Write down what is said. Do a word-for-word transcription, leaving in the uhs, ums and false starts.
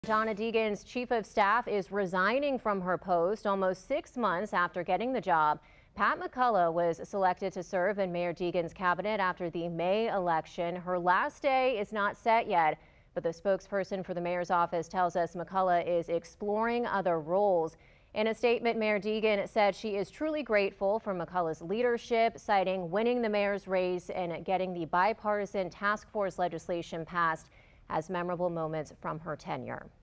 Mayor Deegan's chief of staff is resigning from her post almost six months after getting the job. Pat McCollough was selected to serve in Mayor Deegan's cabinet after the May election. Her last day is not set yet, but the spokesperson for the mayor's office tells us McCollough is exploring other roles. In a statement, Mayor Deegan said she is truly grateful for McCollough's leadership, citing winning the mayor's race and getting the bipartisan task force legislation passed as memorable moments from her tenure.